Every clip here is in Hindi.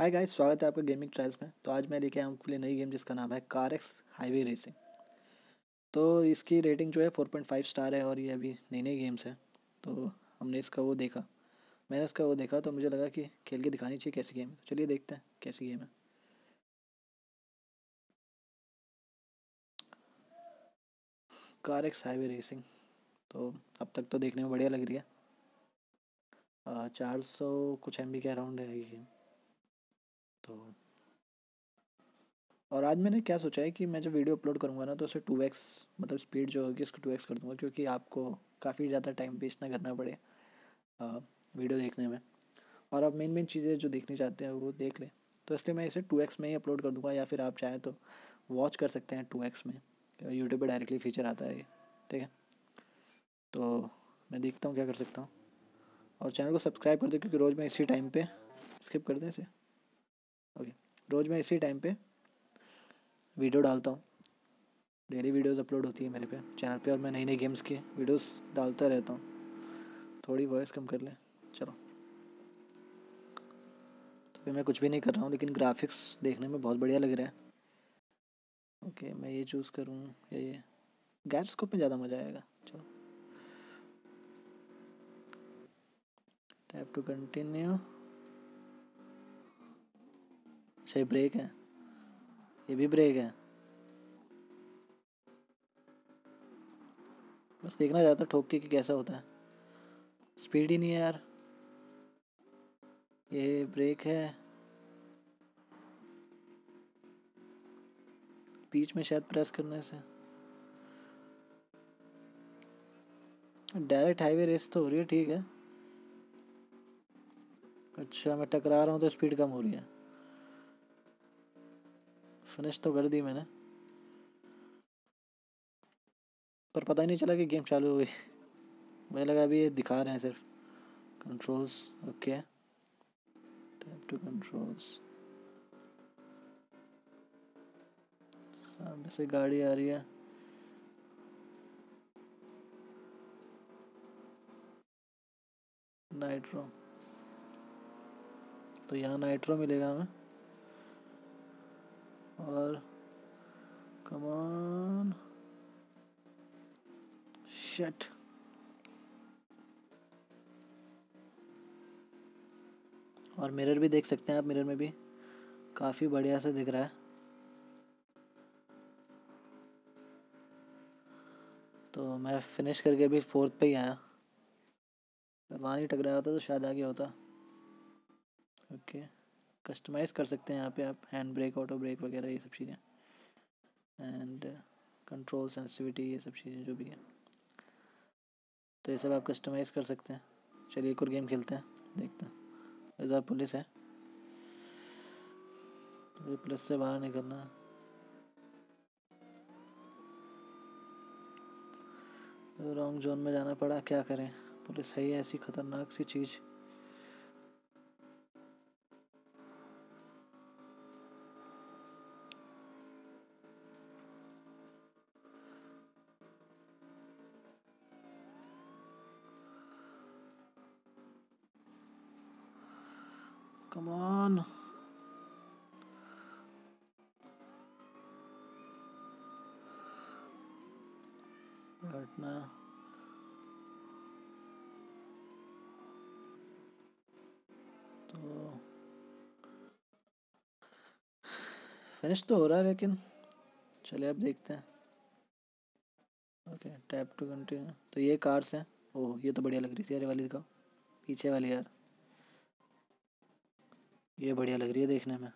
हाय गाइस, स्वागत है आपका गेमिंग ट्रायल्स में। तो आज मैं लेके आया हूँ आपके लिए नई गेम जिसका नाम है कार एक्स हाईवे रेसिंग। तो इसकी रेटिंग जो है 4.5 स्टार है और ये अभी नई नई गेम्स है। तो हमने इसका वो देखा मैंने इसका वो देखा तो मुझे लगा कि खेल के दिखानी चाहिए कैसी गेम है। तो चलिए देखते हैं कैसी गेम है। कार एक्स हाईवे रेसिंग तो अब तक तो देखने में बढ़िया लग रही है। 400 कुछ MB के अराउंड है ये गेम। तो और आज मैंने क्या सोचा है कि मैं जब वीडियो अपलोड करूँगा ना तो उसे 2x मतलब स्पीड जो होगी उसको 2x कर दूँगा, क्योंकि आपको काफ़ी ज़्यादा टाइम वेस्ट ना करना पड़े वीडियो देखने में। और आप मेन मेन चीज़ें जो देखनी चाहते हैं वो देख लें। तो इसलिए मैं इसे 2x में ही अपलोड कर दूँगा, या फिर आप चाहें तो वॉच कर सकते हैं 2x में। यूट्यूब पे डायरेक्टली फीचर आता है ये। ठीक है, तो मैं देखता हूँ क्या कर सकता हूँ। और चैनल को सब्सक्राइब कर दो, क्योंकि रोज़ मैं इसी टाइम पे स्किप कर दें इसे। ओके, रोज़ मैं इसी टाइम पे वीडियो डालता हूँ। डेली वीडियोस अपलोड होती है मेरे पे चैनल पे, और मैं नई नई गेम्स की वीडियोस डालता रहता हूँ। थोड़ी वॉइस कम कर लें, चलो। तो फिर मैं कुछ भी नहीं कर रहा हूँ, लेकिन ग्राफिक्स देखने में बहुत बढ़िया लग रहा है। ओके, मैं ये चूज़ करूँ या ये? गायरोस्कोप में ज़्यादा मज़ा आएगा। चलो, टैप टू कंटिन्यू। अच्छा, ये ब्रेक है, ये भी ब्रेक है। बस देखना चाहता ठोक के कि कैसा होता है। स्पीड ही नहीं है यार। ये ब्रेक है, बीच में शायद प्रेस करने से। डायरेक्ट हाईवे रेस तो हो रही है, ठीक है। अच्छा, मैं टकरा रहा हूँ तो स्पीड कम हो रही है। फिनिश तो कर दी मैंने, पर पता ही नहीं चला कि गेम चालू हो गई। मुझे लगा अभी ये दिखा रहे हैं सिर्फ controls. Okay, tap to controls. सामने से गाड़ी आ रही है। नाइट्रो, तो यहाँ नाइट्रो मिलेगा हमें। और कमान शट। और मिरर भी देख सकते हैं आप, मिरर में भी काफ़ी बढ़िया से दिख रहा है। तो मैं फिनिश करके अभी 4th पे ही आया। अगर वहाँ नहीं टकराया होता तो शायद आगे होता। ओके, कस्टमाइज़ कर सकते हैं यहाँ पे आप, हैंड ब्रेक, ऑटो ब्रेक वगैरह ये सब चीज़ें, एंड कंट्रोल सेंसिटिविटी, ये सब चीज़ें जो भी है। तो ये सब आप कस्टमाइज़ कर सकते हैं। चलिए एक और गेम खेलते हैं, देखते हैं। इस बार पुलिस है, मुझे पुलिस से बाहर निकलना है। रॉन्ग जोन में जाना पड़ा, क्या करें। पुलिस है ही ऐसी खतरनाक सी चीज़। कम ऑन, हटना। तो फिनिश तो हो रहा है, लेकिन चलिए अब देखते हैं। Okay, tap to continue. तो ये कार्स हैं। ओह, ये तो बढ़िया लग रही थी। अरे वाली दिखाओ, पीछे वाली यार, ये बढ़िया लग रही है देखने में।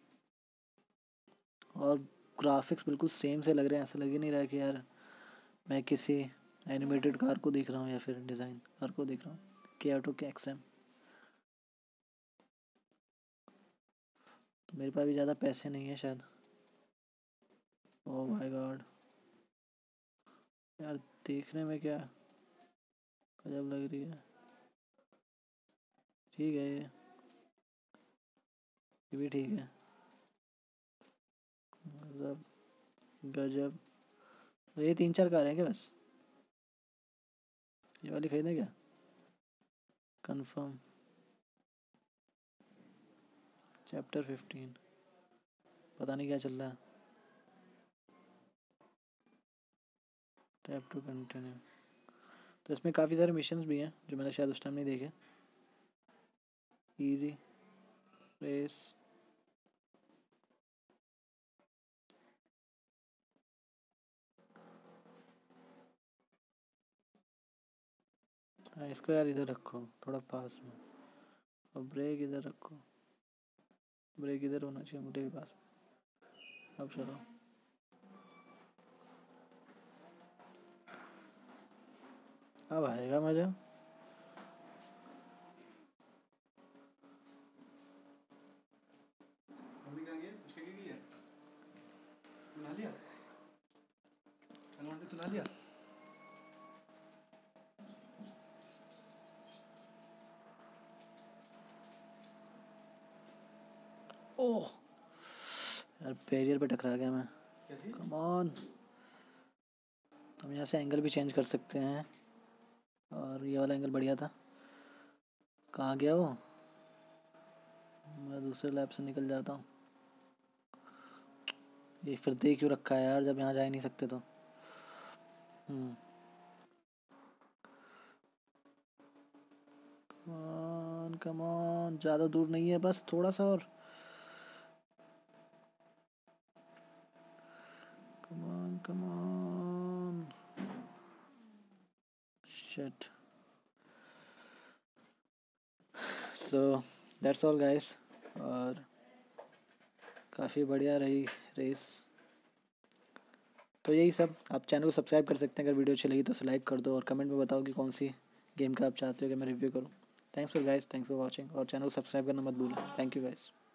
और ग्राफिक्स बिल्कुल सेम से लग रहे हैं, ऐसा लग ही नहीं रहा कि यार मैं किसी एनिमेटेड कार को देख रहा हूँ या फिर डिज़ाइन कार को देख रहा हूँ। के ऑटो के XM। तो मेरे पास भी ज़्यादा पैसे नहीं है शायद। ओह माय गॉड यार, देखने में क्या गजब लग रही है। ठीक है, ये भी ठीक है। गजब गजब। तो ये 3-4 कार हैं क्या बस? ये वाली खरीदें क्या? कंफर्म। चैप्टर 15 पता नहीं क्या चल रहा है। Tap to continue. तो इसमें काफ़ी सारे मिशंस भी हैं जो मैंने शायद उस टाइम नहीं देखे। इजी रेस, हाँ इसको यार इधर रखो थोड़ा पास में, और ब्रेक इधर रखो, ब्रेक इधर होना चाहिए मुझे भी पास में। अब चलो अब आएगा मज़ा। मम्मी कहाँ गई? उसके क्या किया? तू नहा लिया? चलो तू नहा लिया? ओह यार बैरियर पे टकरा गया मैं। कैसी? कम ऑन, हम यहाँ से एंगल भी चेंज कर सकते हैं, और ये वाला एंगल बढ़िया था। कहाँ गया वो? मैं दूसरे लैब से निकल जाता हूँ। ये फिर दे क्यों रखा है यार जब यहाँ जा ही नहीं सकते तो। कम ऑन, ज़्यादा दूर नहीं है, बस थोड़ा सा और। Come on shit. So that's all guys, और काफ़ी बढ़िया रही रेस। तो यही सब, आप चैनल को सब्सक्राइब कर सकते हैं, अगर वीडियो अच्छी लगी तो लाइक कर दो, और कमेंट में बताओ कि कौन सी गेम का आप चाहते हो कि मैं रिव्यू करूँ। Thanks for guys, thanks for watching, और चैनल को सब्सक्राइब करना मत भूलें। Thank you guys.